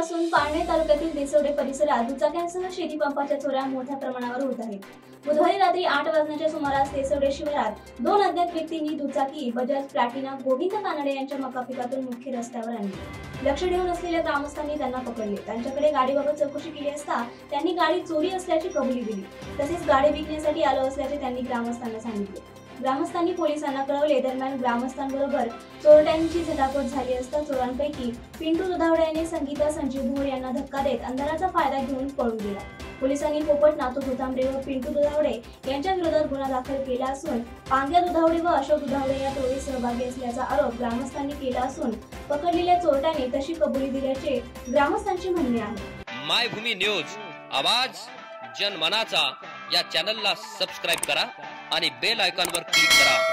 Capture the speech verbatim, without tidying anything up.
पासून पारनेर तालुक्यातील देसवडे परिसरात दुचाक्यांसह शेती पंपाच्या चोऱ्या मोठ्या प्रमाणावर होत आहेत। बुधवारी रात्री आठ वाजण्याच्या सुमारास देसवडे शिवारात दोन अज्ञात व्यक्तींनी दुचाकी बजाज प्लॅटिना गोविंद कानडे यांच्या मका पिकातून मुख्य रस्त्यावर आणली। लक्ष ठेवून असलेल्या ग्रामस्थांनी त्यांना पकडले। त्यांच्याकडे गाडीबाबत चौकशी केली असता त्यांनी गाडी चोरी असल्याची कबुली दिली। तसेच गाडी विकण्यासाठी आलो असल्याचे त्यांनी ग्रामस्थांना सांगितले। ग्रामस्थांनी पोलिसांना कळवले। दरम्यान ग्रामस्थांबरोबर चोरट्यांची झटापट झाली असता चोरांपैकी पिंटू दुधावडे यांनी संगीता संजीव भोर यांना धक्का देत अंधाराचा फायदा घेऊन पळून गेला। पोलिसांनी पोपट नातू दुधांबरे व पिंटू दुधावडे यांच्या विरोधात गुन्हा दाखल केला असून पांग्या दुधावडे व अशोक दुधावडे या टोळीत सहभागी असल्याचा आरोप ग्रामस्थांनी केला असून पकडलेल्या चोरट्यांनी तशी कबुली दिल्याचे ग्रामस्थांचे म्हणणे आहे। मायभूमी न्यूज आवाज जनमनाचा या चॅनलला सबस्क्राइब करा आणि बेल आयकॉनवर क्लिक करा।